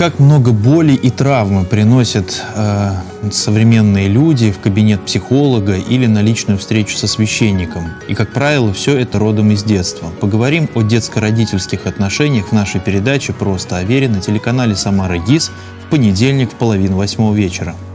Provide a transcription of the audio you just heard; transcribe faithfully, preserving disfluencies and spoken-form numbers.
Как много боли и травмы приносят э, современные люди в кабинет психолога или на личную встречу со священником. И, как правило, все это родом из детства. Поговорим о детско-родительских отношениях в нашей передаче «Просто о вере» на телеканале «Самара ГИС» в понедельник в половине восьмого вечера.